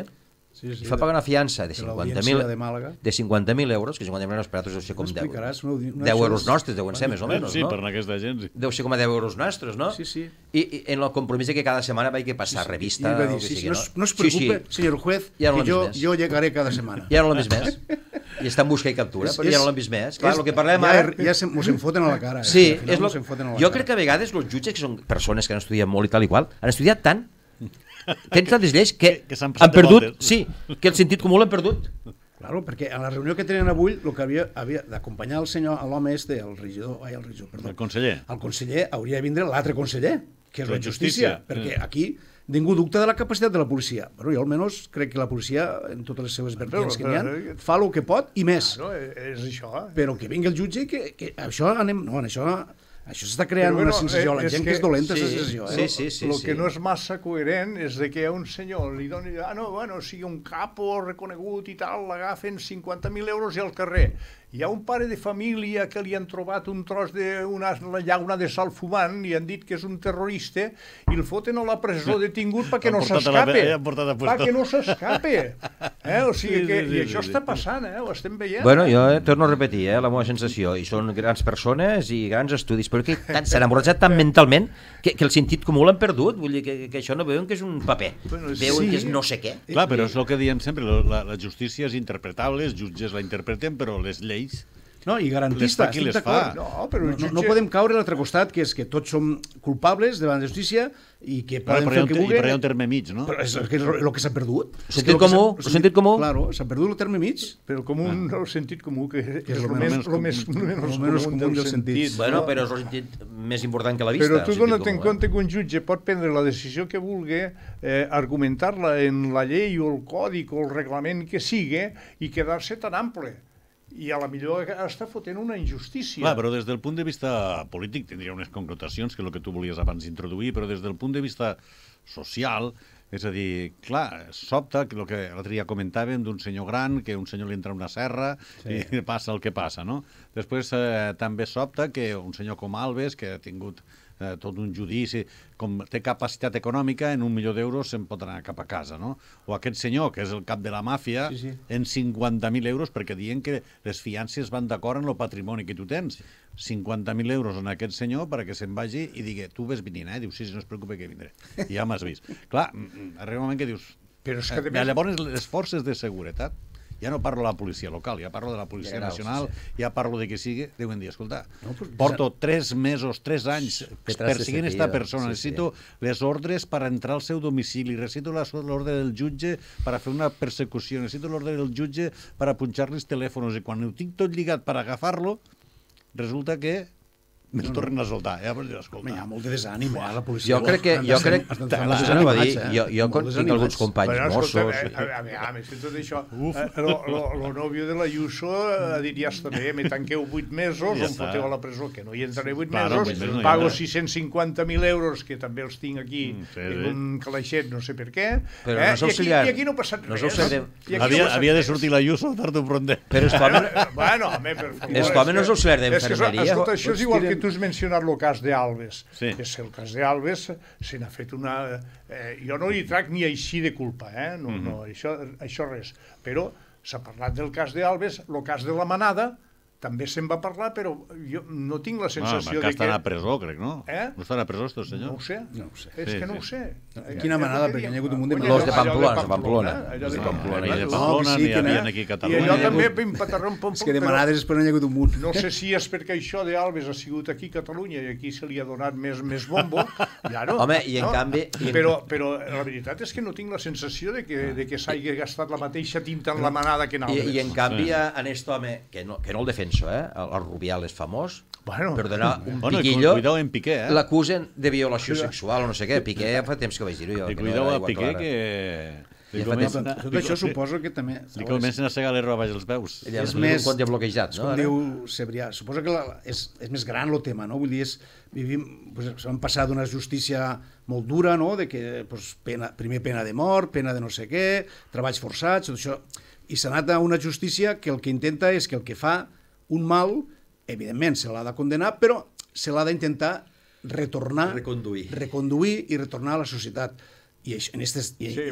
i fa pagar una fiança de 50.000 euros, que 50.000 euros per altres deu ser com 10 euros nostres, deuen ser més o menys, no? Sí, per aquesta gent, sí. Deu ser com a 10 euros nostres, no? Sí. I en el compromís que cada setmana vaig passar revista o que sigui, no? No es preocupe, senyor juez, que jo llegaré cada setmana. Ja no l'hem vist més. I està en busca i captura, però ja no l'hem vist més. Clar, el que parlem ara... Ja mos en foten a la cara. Sí, jo crec que a vegades els jutges, que són persones que han estudiat molt i tal i qual, han estudiat tant, tenen tantes lleis que han perdut, sí, que el sentit comú l'han perdut. Claro, perquè a la reunió que tenen avui el que havia d'acompanyar el senyor, l'home este, el conseller hauria de vindre l'altre conseller, que és la justícia, perquè aquí ningú dubta de la capacitat de la policia. Però jo almenys crec que la policia, en totes les seves vertients que n'hi ha, fa el que pot i més. És això. Però que vingui el jutge i que això anem... No, això s'està creant una sensació, la gent que és dolenta és sensació. Sí. El que no és massa coherent és que a un senyor li doni, sigui un capo reconegut i tal, l'agafen 50.000 euros i al carrer. Hi ha un pare de família que li han trobat un tros d'una llauna de sal fumant i han dit que és un terrorista i el foten a la presó detingut perquè no s'escape. Perquè no s'escape. O sigui que i això està passant, ho estem veient. Bueno, jo torno a repetir, la meva sensació, i són grans persones i grans estudis, però que s'han embrotzat tan mentalment que el sentit comú l'han perdut. Vull dir que això no veuen que és un paper, veuen que és no sé què. Clar, però és el que diem sempre, la justícia és interpretable, els jutges la interpreten, però les lleis No, i garantista, qui estic les fa. d'acord. No podem caure a l'altre costat, que és que tots som culpables davant de justícia i que poden fer el que vulguin. Però hi ha un terme mig, no? Però és el que s'ha perdut. El sentit comú. Claro, s'ha perdut el terme mig. Però el sentit comú, que és el menys comú del sentit. Bueno, però és el sentit més important que la vista. Però tu dona't en compte que un jutge pot prendre la decisió que vulgui, argumentar-la en la llei o el codi o el reglament que sigui i quedar-se tan ample. I a la millor està fotent una injustícia. Clar, però des del punt de vista polític tindria unes connotacions, que és el que tu volies abans introduir, però des del punt de vista social, és a dir, clar, sobta que el que l'altre dia comentàvem d'un senyor gran, que un senyor li entra una serra i passa el que passa, no? Després també sobta que un senyor com Alves, que ha tingut tot un judici, com té capacitat econòmica, en 1 milió d'euros se'n pot anar cap a casa, no? O aquest senyor, que és el cap de la màfia, en 50.000 euros, perquè diuen que les fiances van d'acord en el patrimoni que tu tens. 50.000 euros en aquest senyor perquè se'n vagi i digui, tu ves venint, Diu, sí, no es preocupa que vindré. I ja m'has vist. Clar, arriba un moment que dius... Però és que llavors les forces de seguretat, ja no parlo de la policia local, ja parlo de la policia nacional, ja parlo de que sigui, deuen dir, escolta, porto 3 mesos, 3 anys perseguint esta persona, necessito les ordres per entrar al seu domicili, necessito l'ordre del jutge per fer una persecució, necessito l'ordre del jutge per a punxar-li els telèfons, i quan ho tinc tot lligat per agafar-lo, resulta que me'l tornen a soltar. Hi ha molt de desànim, la policia. Jo crec que... Jo tinc alguns companys Mossos... Si tot això... El nòvio de l'Ayuso ha dit, ja està bé, me tanqueu 8 mesos, em foteu a la presó, que no hi entraré 8 mesos, pago 650.000 euros, que també els tinc aquí, en un calaixet, no sé per què, i aquí no ha passat res. Havia de sortir l'Ayuso tard o pront. Però bueno, home, per favor... És com no és auxiliar d'infermeria. Escolta, això és igual que tu has mencionat el cas d'Alves. És el cas d'Alves, se n'ha fet una... Jo no li trec ni així de culpa, no, això res. Però s'ha parlat del cas d'Alves, el cas de la Manada, també se'n va parlar, però jo no tinc la sensació que estan a presó, crec, no? No estan a presó, estos senyors? No ho sé. És que no ho sé. Quina Manada, perquè n'hi ha hagut un munt de Los de Pamplona. De Pamplona, n'hi havia aquí a Catalunya. I allò també, pim-patarrón, pom-pom. És que de manades després n'hi ha hagut un munt. No sé si és perquè això d'Alves ha sigut aquí a Catalunya i aquí se li ha donat més bombo. Home, i en canvi... Però la veritat és que no tinc la sensació de que s'hagi gastat la mateixa tinta en la Manada que en Alves. I en canvi, en aquest home, que no el defenso, el Rubial és famós, per donar un piquillo, l'acusen de violació sexual o no sé què. Piqué ja fa temps que vaig dir-ho jo. I cuidao a Piqué que... Tot això suposo que també... Li comencen a segar l'herba baix els peus. És més... Com bloquejat, no? Com diu Cebrià. Suposo que és més gran el tema, no? Vull dir, hem passat d'una justícia molt dura, no? De que primer pena de mort, pena de no sé què, treballs forçats, tot això. I s'ha anat a una justícia que el que intenta és que el que fa un mal, evidentment, se l'ha de condenar, però se l'ha d'intentar reconduir i retornar a la societat. I en estes...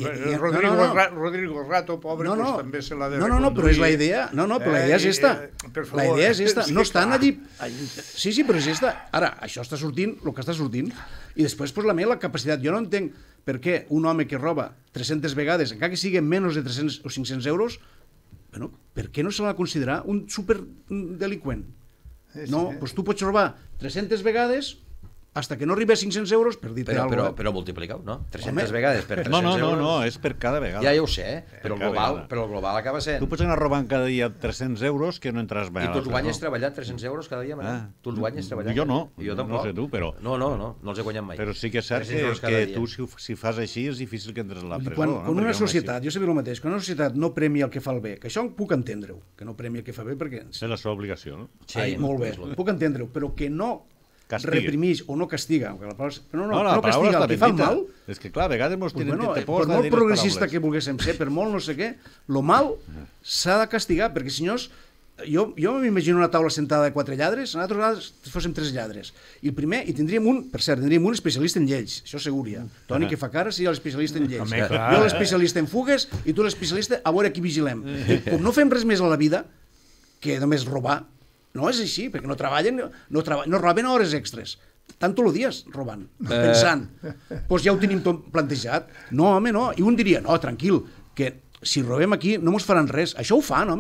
Rodrigo Rato, pobre, també se l'ha de reconduir. No, però és la idea. No, però la idea és esta. La idea és esta. No estan allí... Sí, però és esta. Ara, això està sortint, el que està sortint, i després, la capacitat. Jo no entenc per què un home que roba 300 vegades, encara que sigui menys de 300 o 500 euros, bueno, per què no se l'ha de considerar un superdelinqüent? No, doncs tu pots robar 300 vegades hasta que no arribi a 500 euros, per dir-te alguna cosa. Però multiplicau, no? 300 vegades per 300 euros. No, és per cada vegada. Ja ho sé, però el global acaba sent... Tu pots anar robant cada dia 300 euros que no entraràs mai. I tu els guanyes treballant 300 euros cada dia, Manel? Tu els guanyes treballant? Jo no. Jo tampoc. No sé tu, però... No els he guanyat mai. Però sí que és cert que tu, si fas així, és difícil que entres a la presó. Quan una societat, jo sé el mateix, quan una societat no premia el que fa el bé, que això puc entendre-ho, que no premia el que fa bé perquè... És la seva obligació, no? Sí, molt bé, puc entendre-ho, però que no reprimís o no castiga, no castiga el que fa el mal. És que clar, a vegades mos tenen per molt progressista que volguéssim ser, per molt no sé què, el mal s'ha de castigar, perquè senyors, jo m'imagino una taula sentada de 4 lladres, nosaltres fóssim 3 lladres, i el primer, i tindríem un especialista en lleis, això segur ja. Toni, que fa cara, seria l'especialista en lleis. Jo l'especialista en fugues i tu l'especialista a veure qui vigilem. Com no fem res més a la vida que només robar, no és així, perquè no treballen, no roben hores extres. Tant tots els dies robant, pensant. Doncs ja ho tenim tot plantejat. No, home, no. I un diria, no, tranquil, que si robem aquí no mos faran res. Això ho fan, home.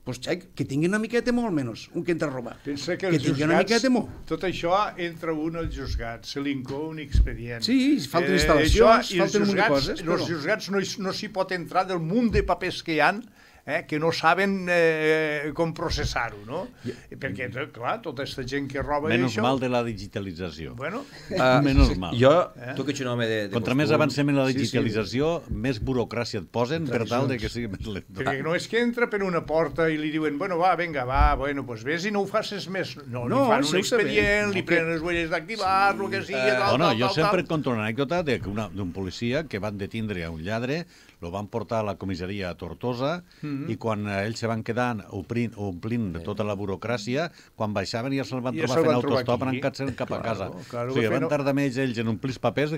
pues, que tingui una miqueta de temor, almenys, un que entra a robar. Pensa que els juzgats, tot això entra un al juzgat, se li incou un expedient. Sí, falten instal·lacions, falten un munt de coses. Els juzgats no s'hi pot entrar del munt de papers que hi ha, que no saben com processar-ho, no? Perquè, clar, tota aquesta gent que roba Menos això... mal de la digitalització. Bueno, Menos mal. Jo, tu que ets un home de Contra més avancem en la digitalització, més burocràcia et posen per tal de que sigui més lent. perquè no és que entra per una porta i li diuen, bueno, va, vinga, va, bueno, pues vés i no ho facis més. No, li fan un expedient, li prenen les huelles dactilars, el que sigui, tal. Jo sempre et conto una anècdota d'un policia que van detindre a un lladre, lo van portar a la comissaria a Tortosa i quan ells se van quedar omplint de tota la burocràcia, quan baixaven ja se'l van trobar fent autostop arrencant-se cap a casa. O sigui, van tardar més ells en omplir els papers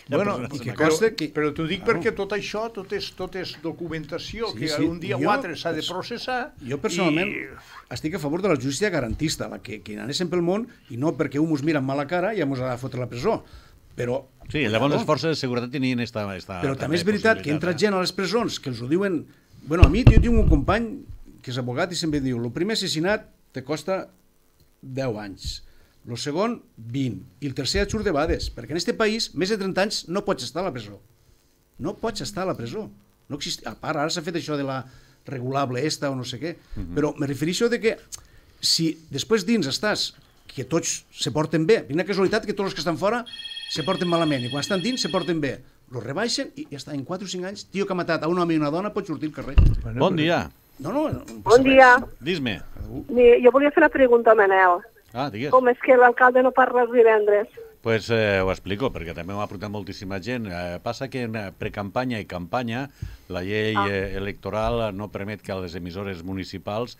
però t'ho dic perquè tot això, tot és documentació que un dia o altre s'ha de processar. Jo personalment estic a favor de la justícia garantista, la que anéssim pel món i no perquè un mos mira amb mala cara i ja mos ha de fotre a la presó. Però... Sí, llavors les forces de seguretat tenien esta Però també és veritat que entra gent a les presons que els ho diuen... Bueno, a mi jo tinc un company que és abogat i sempre diu el primer assassinat te costa 10 anys, el segon 20 i el tercer et surt de bades, perquè en aquest país més de 30 anys no pots estar a la presó. No pots estar a la presó. No existe... A part, ara s'ha fet això de la regulable esta o no sé què, però me refereixo de que si després dins estàs que tots se porten bé, quina casualitat que tots els que estan fora se porten malament i quan estan dins se porten bé, los rebaixen i ja està, en 4 o 5 anys, tio que ha matat a un home i una dona pot sortir al carrer. Bon dia. Bon dia. Dis-me. Jo volia fer una pregunta a Manel. Digues. Com és que l'alcalde no parla els divendres? Pues ho explico, perquè també m'ha apuntat moltíssima gent. Passa que en precampanya i campanya la llei electoral no permet que a les emissores municipals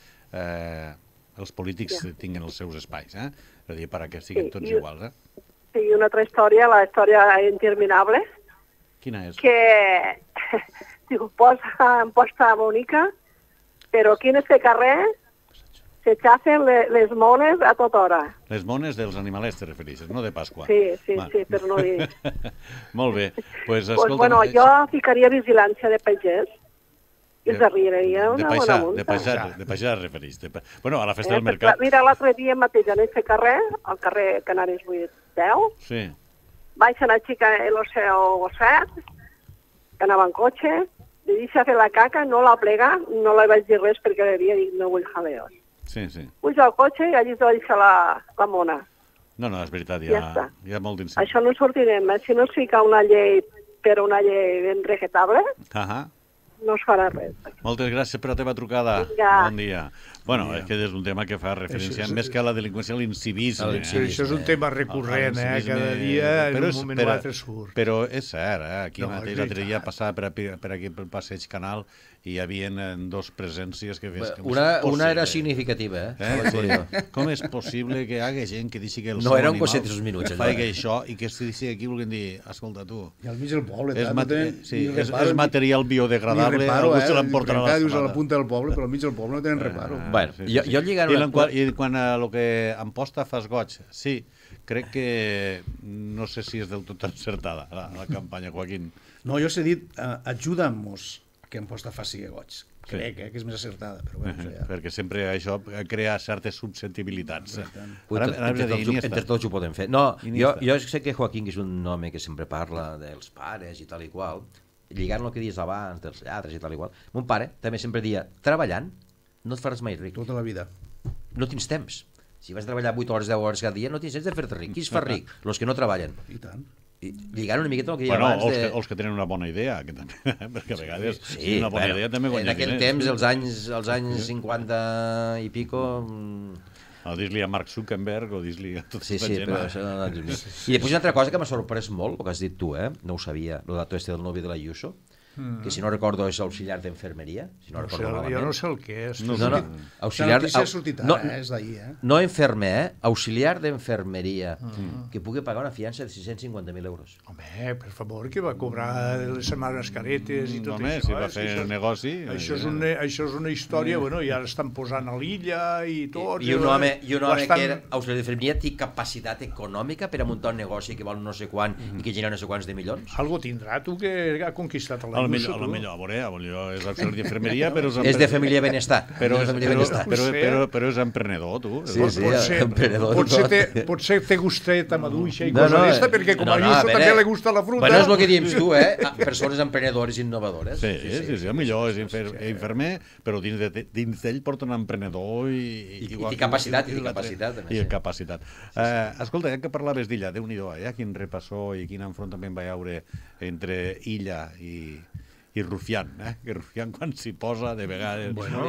els polítics tinguin els seus espais, és a dir, perquè siguin tots iguals. Sí, una altra història, la història interminable. Quina és? Que diu, posta bonica, però aquí en este carrer se xafen les mones a tota hora. Les mones dels animalets te refereixes, no de Pasqua. Sí, però no dir. Molt bé. Pues, bueno, jo ficaria vigilància de pagès. I els arribaria una bona multa. De paisà referís. Bueno, a la festa del mercat... Mira, l'altre dia mateix en aquest carrer, al carrer Canaris 8-10, baixen a xica el seu gosset, que anava en cotxe, li deixa fer la caca, no la plega, no la vaig dir res perquè havia dit no vull jaleos. Sí. Puja al cotxe i allí es va deixar la mona. No, és veritat, hi ha molt d'incendis. Això no sortirem, si no es fica una llei, però una llei ben rejetable, no es farà res. Moltes gràcies per la teva trucada. Bon dia. Bueno, és que és un tema que fa referència més que a la delinqüència, a l'incivisme. Això és un tema recurrent, cada dia en un moment o altre surt. Però és cert, aquí mateix l'altre dia passava per aquí pel Passeig Canal i hi havia dos presències que... Una era significativa, Com és possible que hi hagi gent que digui que el seu animal... No, era un cosset 3 minuts. Faig això i que es digui aquí volguem dir, escolta tu... I al mig del poble, és material biodegradable, algú se l'emportarà a a la punta del poble, però al mig del poble no tenen reparo. Bueno, jo lligant... I quan el que em posta fas goig, sí, crec que no sé si és del tot encertada la campanya, Joaquín. No, jo s'he dit, ajuda'm-nos que em posta faci goig. Crec que és més acertada. Perquè sempre això crea certes susceptibilitats. Entre tots ho podem fer. No, jo sé que Joaquín és un home que sempre parla dels pares i tal i qual, lligant el que dius abans, dels lladres i tal i qual. Mon pare també sempre dia, treballant, no et faràs mai ric. Tota la vida. No tens temps. Si vas treballar 8 hores, 10 hores cada dia, no tens temps de fer-te ric. Qui es fa ric? Els que no treballen. I tant. Lligant una miqueta el que hi ha abans de... Els que tenen una bona idea, que també, perquè a vegades una bona idea també guanya diners. En aquell temps, els anys 50 i pico... Dis-li a Mark Zuckerberg o dis-li a tota la gent. Però això no... I després una altra cosa que m'ha sorprès molt, el que has dit tu, no ho sabia, el dato este del novi de la Ayuso, que si no recordo és auxiliar d'enfermeria, si no recordo malament. Jo no sé el que és. No, auxiliar... és d'ahir, No enfermer, auxiliar d'enfermeria, que pugui pagar una fiança de 650.000 euros. Home, per favor, que va cobrar les setmanes caretes i tot això. Home, si va fer negoci... Això és una història, bueno, i ara estan posant a l'illa i tot... I un home que era auxiliar d'enfermeria té capacitat econòmica per a muntar un negoci que val no sé quant i que genera no sé quants de milions? Algo tindrà, tu que ha conquistat a la millor, a veure, és auxiliar d'infermeria, però... És de família benestar. Però és emprenedor, tu. Sí, emprenedor. Potser té gusteta maduixa i cosa d'esta, perquè com a Justo també li gusta la fruta. Bueno, és el que diem tu, persones emprenedores i innovadores. Sí, millor és infermer, però dins d'ell porta un emprenedor i capacitat. I capacitat. Escolta, ja que parlaves d'Illa, Déu-n'hi-do, quin repassó i quin enfrontament va haure entre Illa i Rufián, que Rufián quan s'hi posa de vegades... Bueno,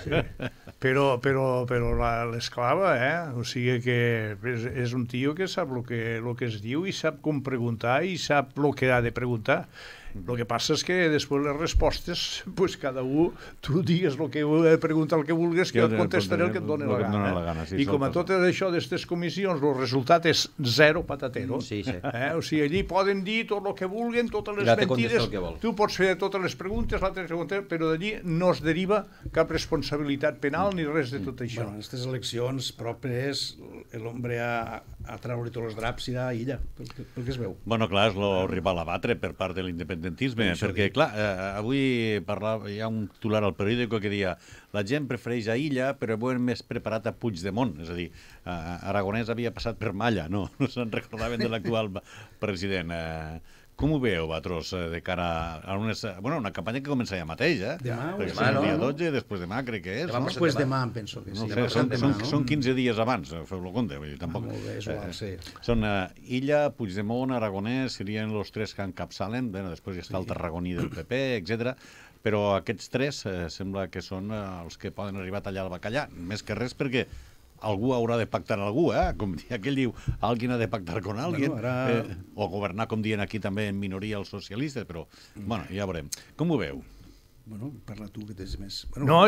però l'esclava, o sigui que és un tio que sap el que es diu i sap com preguntar i sap el que ha de preguntar. El que passa és que després les respostes, pues cada un, tu digues el que pregunta el que vulguis, que jo et contestaré el que et doni la gana. I com a tot això d'aquestes comissions, el resultat és zero patatero. O sigui, allí poden dir tot el que vulguin, totes les mentides, tu pots fer totes les preguntes, però d'allí no es deriva cap responsabilitat penal ni res de tot això. En aquestes eleccions properes, l'hombre a treure tots els draps irà a Illa, pel que es veu. Bueno, clar, és el rival a batre per part de l'independentisme, perquè, clar, avui hi ha un titular al periòdico que deia la gent prefereix a Illa, però ho hem més preparat a Puigdemont, és a dir, Aragonès havia passat per Malla, no se'n recordaven de l'actual president. Com ho veieu, vosaltres, de cara a una campanya que comença ja mateix, Demà, el dia 12, després demà, crec que és, no? Després demà, em penso que sí. Són 15 dies abans, feu-lo compte, vull dir, tampoc. Molt bé, és igual, sí. Són Illa, Puigdemont, Aragonès, serien els tres que encapçalen, després hi està el tarragoní del PP, etc. Però aquests tres sembla que són els que poden arribar a tallar el bacallà, més que res perquè algú haurà de pactar amb algú, com aquell diu, alguien ha de pactar con alguien, o governar, com diuen aquí també en minoria els socialistes, però, bueno, ja veurem. Com ho veu? Bueno, parla tu, que tens més... No,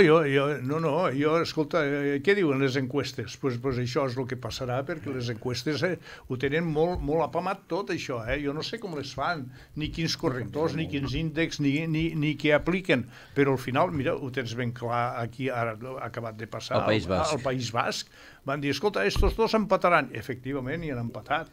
escolta, què diuen les enquestes? Pues això és el que passarà, perquè les enquestes ho tenen molt apamat tot, això. Jo no sé com les fan, ni quins correctors, ni quins índexs, ni què apliquen, però al final, mira, ho tens ben clar aquí, ara ha acabat de passar al País Basc. Van dir, escolta, estos dos empataran. Efectivament, hi han empatat.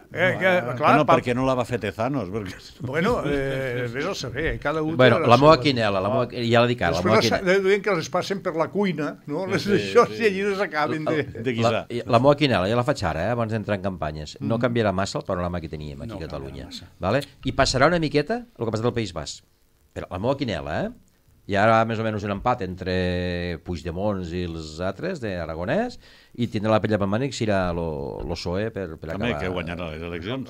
Perquè no la va fer Tezanos. Bueno, vés a saber, cada un... Bueno, la meua quinela, ja l'ha dit ara, la meua quinela. Després diuen que les passen per la cuina, no? Això, si allí les acaben de guisar. La meua quinela, ja la faig ara, abans d'entrar en campanyes. No canviarà massa el panorama que teníem aquí a Catalunya. I passarà una miqueta el que ha passat al País Basc. Però la meua quinela, hi ha més o menys un empat entre Puigdemont i els altres d'Aragonès i tindrà la pella per mànic si irà el PSOE per acabar... També que guanyarà les eleccions.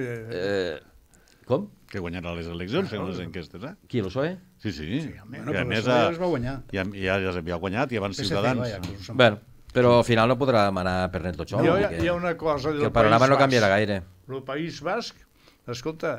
Com? Que guanyarà les eleccions, segons les enquestes, Qui, el PSOE? Sí. Bueno, però el PSOE els va guanyar. Ja havia guanyat i abans Ciutadans. Bueno, però al final no podrà manar per net tot sol. Hi ha una cosa del País Basc. El panorama no canviarà gaire. El País Basc, escolta,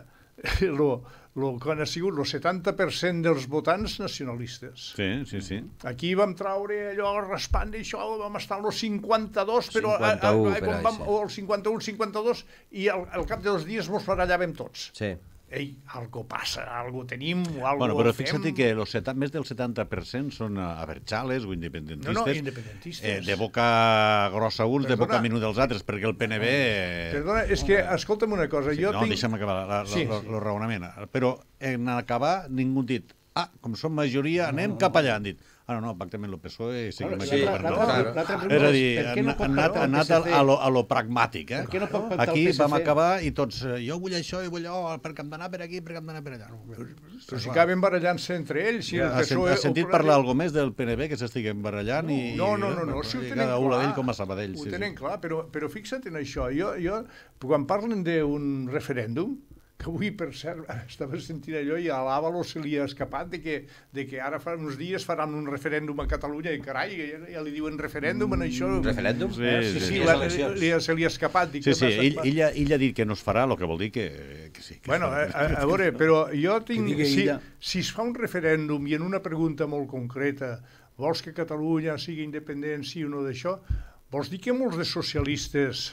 quan ha sigut el 70% dels votants nacionalistes. Sí. Aquí vam traure allò raspant d'això, vam estar als 52, però o al 51, 52, i al cap dels dies mos barallàvem tots. Sí. Ei, algo passa, algo tenim, o algo bueno, però fixa't que més del 70% són abertzales o independentistes. No, independentistes. De boca grossa uns, de boca menuda els altres, perquè el PNB... Perdona, és que, escolta'm una cosa, jo tinc... Deixa'm acabar el raonament. Però en acabar ningú ha dit, com som majoria, anem cap allà, han dit. No, pactem amb el PSOE i seguim aquí governant. És a dir, han anat a lo pragmàtic. Aquí vam acabar i tots, jo vull això i vull allò, perquè hem d'anar per aquí, perquè hem d'anar per allà. Però si acaben barallant-se entre ells... Has sentit parlar alguna més del PNB que s'estiguen barallant? No, si ho tenen clar. Com a Sabadell. Ho tenen clar, però fixa't en això. Jo, quan parlen d'un referèndum, que avui, per cert, estava sentint allò i a l'Àvalo se li ha escapat de que ara fa uns dies faran un referèndum a Catalunya i carai, ja li diuen referèndum en això. Referèndum? Sí, se li ha escapat. Sí, ell ha dit que no es farà, el que vol dir que sí. Bueno, a veure, però jo tinc... Si es fa un referèndum i en una pregunta molt concreta vols que Catalunya sigui independent, sí o no d'això, vols dir que molts de socialistes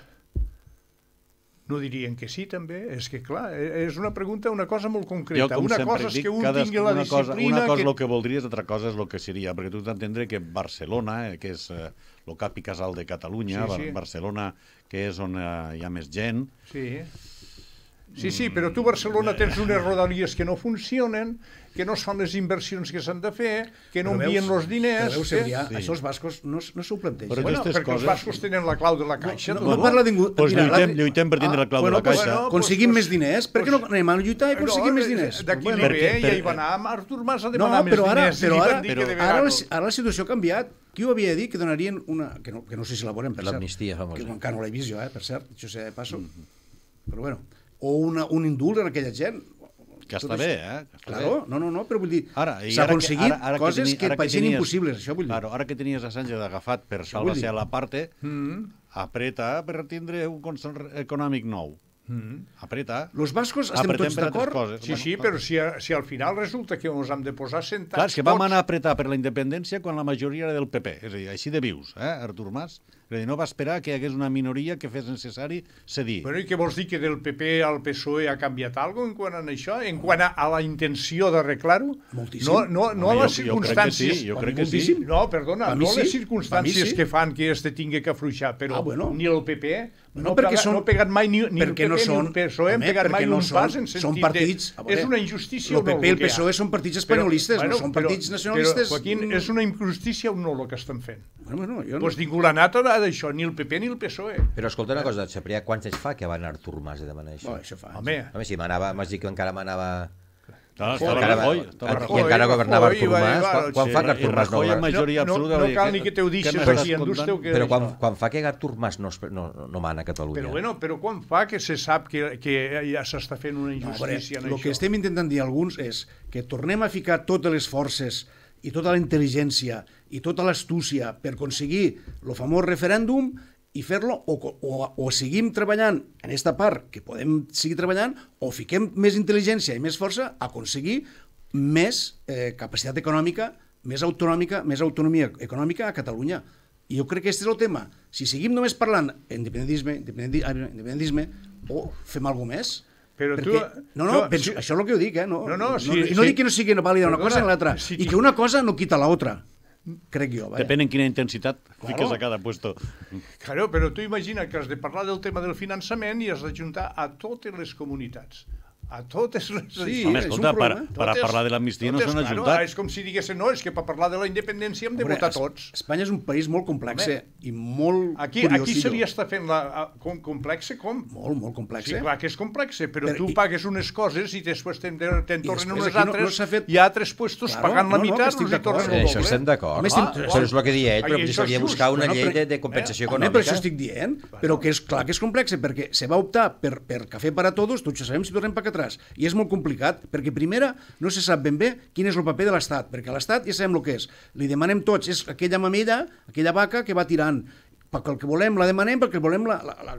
no dirien que sí, també? És que, clar, és una pregunta, una cosa molt concreta. Una cosa és que un tingui la disciplina... Una cosa és el que voldries, altra cosa és el que seria, perquè tu has d'entendre que Barcelona, que és el cap i casal de Catalunya, Barcelona, que és on hi ha més gent, Sí, però tu a Barcelona tens unes rodalies que no funcionen, que no es fan les inversions que s'han de fer, que no envien els diners... Però veus, Cebrià, això els bascos no s'ho planteixen. Bueno, perquè els bascos tenen la clau de la caixa. No parla ningú... Doncs lluitem per tindre la clau de la caixa. Aconseguim més diners. Per què no anem a lluitar i aconseguim més diners? D'aquí li ve, ja hi va anar Artur Mas a demanar més diners. Però ara la situació ha canviat. Qui ho havia dit que donarien una... Que no sé si la veurem, per cert. L'amnistia, famosa. Que encara no l'he vist jo, per cert. Això sé de passo. Però bueno. O un indult en aquella gent. Que està bé, Claro, no, però vull dir, s'ha aconseguit coses que pareixen impossibles, això vull dir. Ara que tenies a Sánchez agafat per salvar-se a la parte, apreta per tindre un concert econòmic nou. Apreta. Los bascos estem tots d'acord? Sí, però si al final resulta que ens hem de posar sentats... Clar, és que vam anar a apretar per la independència quan la majoria era del PP, és a dir, així de vius, Artur Mas. No va esperar que hi hagués una minoria que fes necessari cedir. Bueno, i què vols dir, que del PP al PSOE ha canviat alguna cosa en quant a això? En quant a la intenció d'arreglar-ho? Moltíssim. No a les circumstàncies... Jo crec que sí. No, perdona, no les circumstàncies que fan que este tingui que afluixar, però ni el PP no ha pegat mai ni el PP ni el PSOE han pegat mai un pas en sentit de... És una injustícia o no? El PP i el PSOE són partits espanyolistes, no són partits nacionalistes. Però, Joaquín, és una injustícia o no el que estan fent? Bueno, jo no... Doncs ningú l'ha anat a d'això, ni el PP ni el PSOE. Però escolta una cosa, Cebrià, quants anys fa que va anar Artur Mas a demanar això? Això fa. Home, si m'has dit que encara manava... I encara governava Artur Mas. Quan fa que Artur Mas no cal ni que te ho deixes aquí, endús-te-ho que... Però quan fa que Artur Mas no mana a Catalunya? Però quan fa que se sap que ja s'està fent una injustícia en això? El que estem intentant dir alguns és que tornem a ficar totes les forces i tota la intel·ligència i tota l'astúcia per aconseguir el famós referèndum i fer-lo, o seguim treballant en aquesta part que podem seguir treballant, o fiquem més intel·ligència i més força a aconseguir més capacitat econòmica, més autonomia econòmica a Catalunya. I jo crec que aquest és el tema. Si seguim només parlant independentisme, o fem alguna cosa més. Això és el que jo dic, no dic que no sigui vàlida una cosa ni l'altra, i que una cosa no quita l'altra, crec jo. Depèn en quina intensitat fiques a cada puesto. Claro, però tu imagina que has de parlar del tema del finançament i has d'ajuntar a totes les comunitats. A totes les... Sí, home, escolta, per a parlar de l'amnistia no s'han ajuntat. És com si diguessin, no, és que per parlar de la independència hem de votar tots. Espanya és un país molt complex i molt curiós. Aquí se li està fent complex, com? Molt complex. Sí, clar que és complex, però tu pagues unes coses i després te'n tornen unes altres i a altres puestos pagant la meitat els hi tornen el doble. Això estem d'acord. Però és el que deia ell, però potser s'havia de buscar una llei de compensació econòmica. Per això estic dient, però que és clar que és complex, perquè se va optar per Cafè para Todos, tots ja sabem si tornem per atrás. I és molt complicat, perquè primera no se sap ben bé quin és el paper de l'Estat, perquè l'Estat ja sabem el que és. Li demanem tots, és aquella mamella, aquella vaca que va tirant. Perquè el que volem la demanem, perquè el volem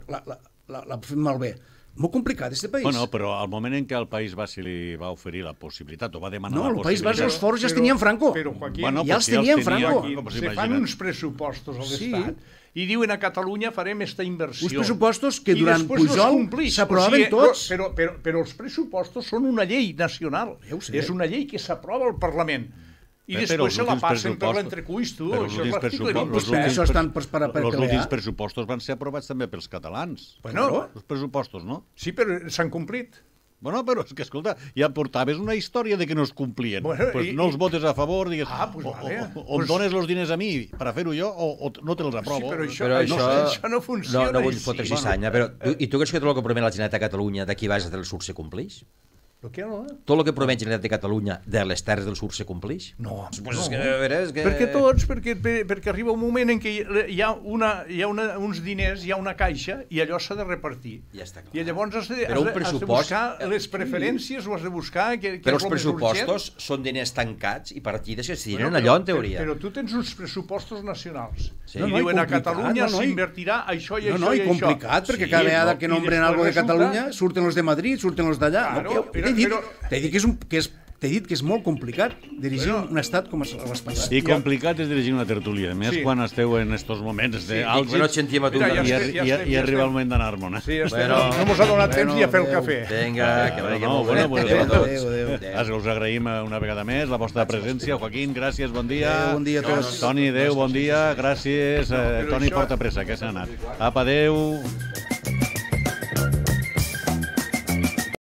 la fem malbé. Molt complicat, este país. Bueno, però al moment en què el País Basc li va oferir la possibilitat, o va demanar la possibilitat... No, el País Basc els foros ja els tenien Franco. Però, Joaquín, ja els tenien Franco. Se fan uns pressupostos a l'Estat i diuen a Catalunya farem esta inversió. Uns pressupostos que durant Pujol s'aprovaven tots. Però els pressupostos són una llei nacional. És una llei que s'aprova al Parlament. I després se la passen per l'entrecuix, tu. Això és l'article 20. Això estan per crear. Els últims pressupostos van ser aprovats també pels catalans. Els pressupostos, no? Sí, però s'han complit. Bueno, però és que, escolta, ja portaves una història de que no es complien. Pues no els votes a favor, digues, o em dones els diners a mi per a fer-ho jo, o no te'ls aprovo. Sí, però això no funciona. No vull fotre cissanya, però i tu creus que tot el que promet la Generalitat de Catalunya d'aquí baix del Sur se compleix? Tot el que promet la Generalitat de Catalunya de les Terres del Sur se compleix? No. Perquè tots, perquè arriba un moment en què hi ha uns diners, hi ha una caixa, i allò s'ha de repartir. I llavors has de buscar les preferències o has de buscar... Però els pressupostos són diners tancats i partides que es tiren allò, en teoria. Però tu tens uns pressupostos nacionals. I diuen a Catalunya s'invertirà això i això i això. No, i complicat, perquè cada vegada que nombren alguna de Catalunya surten els de Madrid, surten els d'allà. T'he dit que és molt complicat dirigir un estat com l'espanyol. I complicat és dirigir una tertúlia, més quan esteu en estos moments d'àlgids i arriba el moment d'anar-me'n. No mos ha donat temps ni a fer el cafè. Vinga, que vagi molt bé. Us agraïm una vegada més la vostra presència. Joaquín, gràcies, bon dia. Bon dia a tots. Toni, adeu, bon dia. Gràcies. Toni, porta pressa, que s'ha anat. Apa, adeu.